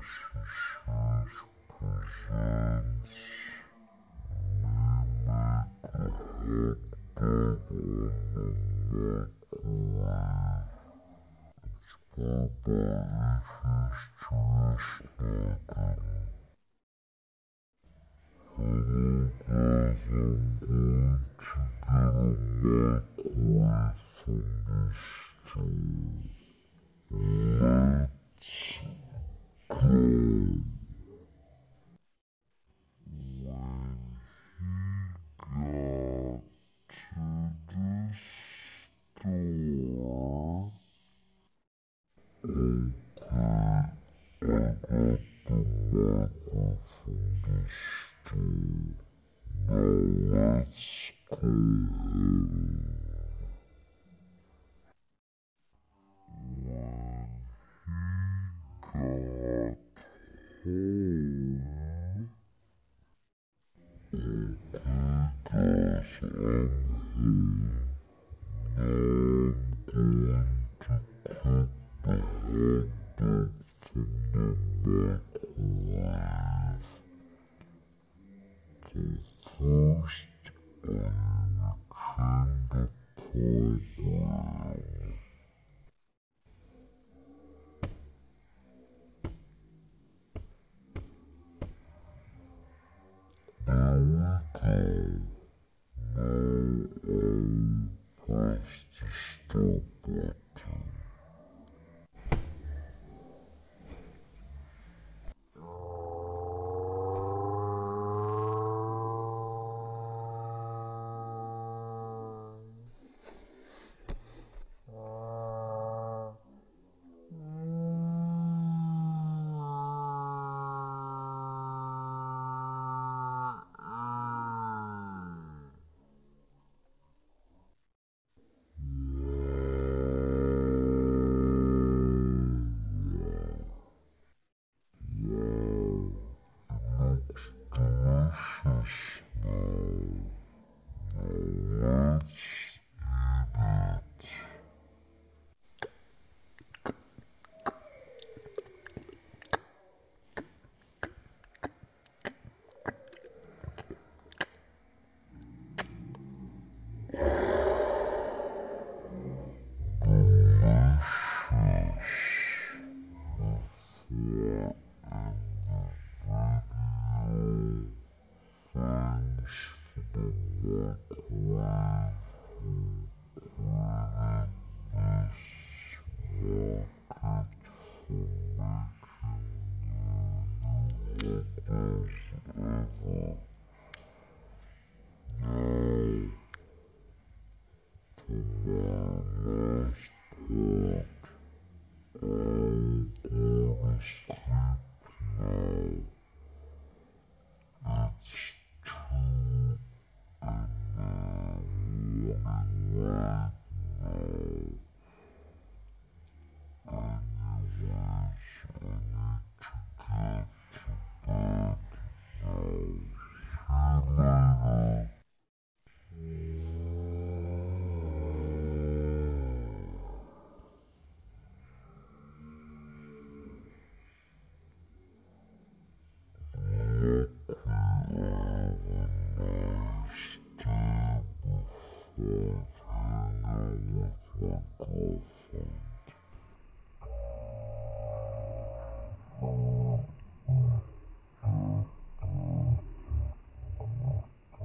presents mimic a hot dog on the microwave. Barbaric history snacken. Hello guys, I'm going to get a microwave from this store. Let's go. When he got to the store, okay, I got the microwave from the store. Now let's go home. When he got home, okay guys, I'm home. Now I'm going to cook the hot dog from the microwave. But first, I will clean the pot well. There we go. Now I'll press the stop button. Wow, it looks delicious now. Now let's eat it. Delicious. Before in the video. Thanks for the microwave for creating this rocket for making new records ever. Now, for my last part, I'm gonna sleep now. It's 2 in the morning right now. Anyways, I need to get to bed now. See you later. Hope you have a nice day before hanging out with your girlfriend.